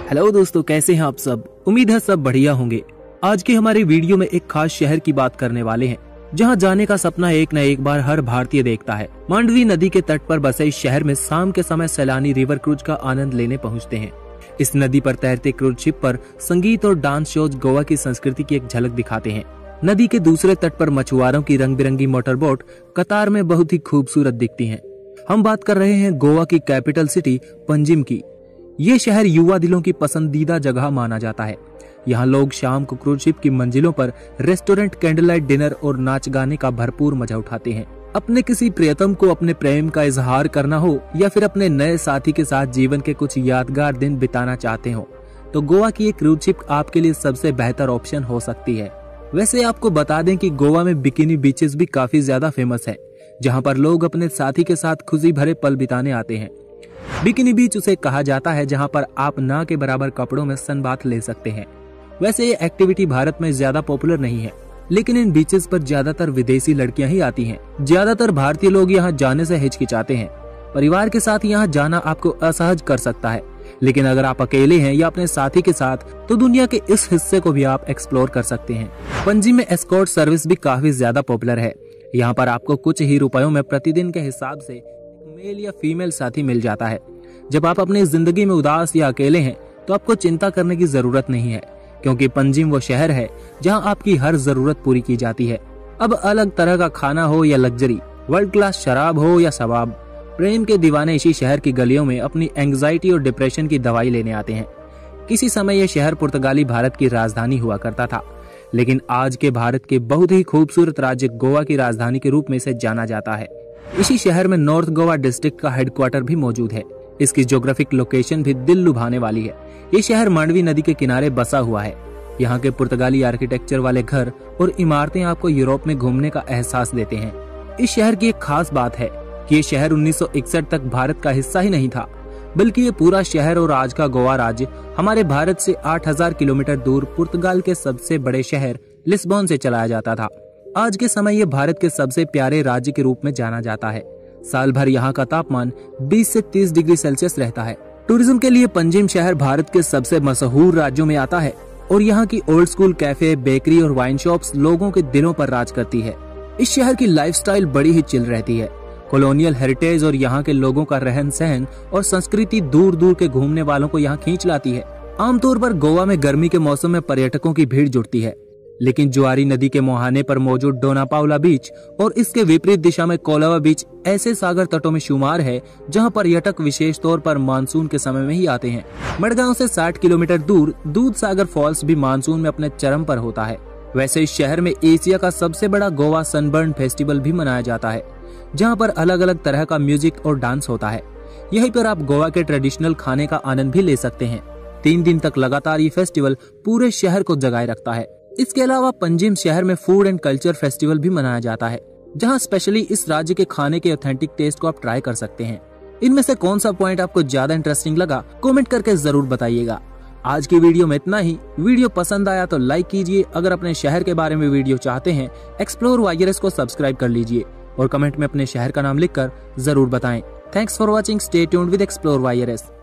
Hello दोस्तों, कैसे हैं आप सब। उम्मीद है सब बढ़िया होंगे। आज की हमारी वीडियो में एक खास शहर की बात करने वाले हैं जहां जाने का सपना एक न एक बार हर भारतीय देखता है। मांडवी नदी के तट पर बसे इस शहर में शाम के समय सैलानी रिवर क्रूज का आनंद लेने पहुंचते हैं। इस नदी पर तैरते क्रूज शिप पर संगीत और डांस शोज गोवा की संस्कृति की एक झलक दिखाते हैं। नदी के दूसरे तट पर मछुआरों की रंग बिरंगी मोटरबोट कतार में बहुत ही खूबसूरत दिखती हैं। हम बात कर रहे हैं गोवा की कैपिटल सिटी पंजिम की। ये शहर युवा दिलों की पसंदीदा जगह माना जाता है। यहाँ लोग शाम को क्रूज शिप की मंजिलों पर रेस्टोरेंट, कैंडल लाइट डिनर और नाच गाने का भरपूर मजा उठाते हैं। अपने किसी प्रियतम को अपने प्रेम का इजहार करना हो या फिर अपने नए साथी के साथ जीवन के कुछ यादगार दिन बिताना चाहते हो तो गोवा की एक क्रूज शिप आपके लिए सबसे बेहतर ऑप्शन हो सकती है। वैसे आपको बता दें कि गोवा में बिकिनी बीचेस भी काफी ज्यादा फेमस है, जहाँ पर लोग अपने साथी के साथ खुशी भरे पल बिताने आते हैं। बिकिनी बीच उसे कहा जाता है जहां पर आप ना के बराबर कपड़ों में सन बाथ ले सकते हैं। वैसे ये एक्टिविटी भारत में ज्यादा पॉपुलर नहीं है, लेकिन इन बीचेस पर ज्यादातर विदेशी लड़कियां ही आती हैं। ज्यादातर भारतीय लोग यहां जाने से हिचकिचाते हैं। परिवार के साथ यहां जाना आपको असहज कर सकता है, लेकिन अगर आप अकेले हैं या अपने साथी के साथ तो दुनिया के इस हिस्से को भी आप एक्सप्लोर कर सकते हैं। पणजी में एस्कॉर्ट सर्विस भी काफी ज्यादा पॉपुलर है। यहाँ पर आपको कुछ ही रुपयों में प्रतिदिन के हिसाब से मेल या फीमेल साथी मिल जाता है। जब आप अपनी जिंदगी में उदास या अकेले हैं तो आपको चिंता करने की जरूरत नहीं है, क्योंकि पंजिम वो शहर है जहां आपकी हर जरूरत पूरी की जाती है। अब अलग तरह का खाना हो या लग्जरी, वर्ल्ड क्लास शराब हो या शबाब, प्रेम के दीवाने इसी शहर की गलियों में अपनी एंग्जाइटी और डिप्रेशन की दवाई लेने आते हैं। किसी समय यह शहर पुर्तगाली भारत की राजधानी हुआ करता था, लेकिन आज के भारत के बहुत ही खूबसूरत राज्य गोवा की राजधानी के रूप में इसे जाना जाता है। इसी शहर में नॉर्थ गोवा डिस्ट्रिक्ट का हेडक्वार्टर भी मौजूद है। इसकी ज्योग्राफिक लोकेशन भी दिल लुभाने वाली है। ये शहर मांडवी नदी के किनारे बसा हुआ है। यहाँ के पुर्तगाली आर्किटेक्चर वाले घर और इमारतें आपको यूरोप में घूमने का एहसास देते हैं। इस शहर की एक खास बात है कि ये शहर 1961 तक भारत का हिस्सा ही नहीं था, बल्कि ये पूरा शहर और आज का गोवा राज्य हमारे भारत से 8000 किलोमीटर दूर पुर्तगाल के सबसे बड़े शहर लिस्बन से चलाया जाता था। आज के समय ये भारत के सबसे प्यारे राज्य के रूप में जाना जाता है। साल भर यहाँ का तापमान 20 से 30 डिग्री सेल्सियस रहता है। टूरिज्म के लिए पंजिम शहर भारत के सबसे मशहूर राज्यों में आता है और यहाँ की ओल्ड स्कूल कैफे, बेकरी और वाइन शॉप्स लोगों के दिलों पर राज करती है। इस शहर की लाइफस्टाइल बड़ी ही चिल रहती है। कॉलोनियल हेरिटेज और यहाँ के लोगों का रहन सहन और संस्कृति दूर दूर के घूमने वालों को यहाँ खींच लाती है। आमतौर पर गोवा में गर्मी के मौसम में पर्यटकों की भीड़ जुटती है, लेकिन जुआरी नदी के मुहाने पर मौजूद डोनापाउला बीच और इसके विपरीत दिशा में कोलावा बीच ऐसे सागर तटों में शुमार है जहां पर्यटक विशेष तौर पर मानसून के समय में ही आते हैं। मडगांव से 60 किलोमीटर दूर दूध सागर फॉल्स भी मानसून में अपने चरम पर होता है। वैसे इस शहर में एशिया का सबसे बड़ा गोवा सनबर्न फेस्टिवल भी मनाया जाता है, जहाँ पर अलग अलग तरह का म्यूजिक और डांस होता है। यहीं पर आप गोवा के ट्रेडिशनल खाने का आनंद भी ले सकते हैं। 3 दिन तक लगातार ये फेस्टिवल पूरे शहर को जगाए रखता है। इसके अलावा पंजिम शहर में फूड एंड कल्चर फेस्टिवल भी मनाया जाता है, जहां स्पेशली इस राज्य के खाने के ऑथेंटिक टेस्ट को आप ट्राई कर सकते हैं। इनमें से कौन सा पॉइंट आपको ज्यादा इंटरेस्टिंग लगा, कमेंट करके जरूर बताइएगा। आज की वीडियो में इतना ही। वीडियो पसंद आया तो लाइक कीजिए। अगर अपने शहर के बारे में वीडियो चाहते हैं, एक्सप्लोर वायरस को सब्सक्राइब कर लीजिए और कमेंट में अपने शहर का नाम लिखकर जरूर बताएं। Thanks for watching. Stay tuned with explore virus.